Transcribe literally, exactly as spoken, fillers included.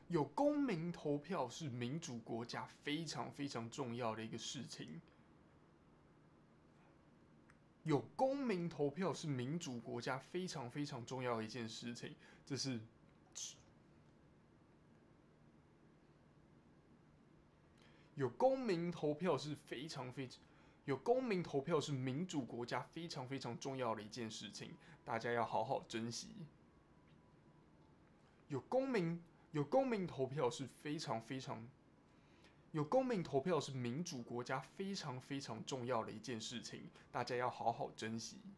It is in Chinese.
有公民投票是民主国家非常非常重要的一个事情。有公民投票是民主国家非常非常重要的一件事情，这是有公民投票是非常非常有公民投票是民主国家非常非常重要的一件事情，大家要好好珍惜。有公民有公民投票是非常非常有公民投票是民主国家非常非常重要的一件事情，大家要好好珍惜。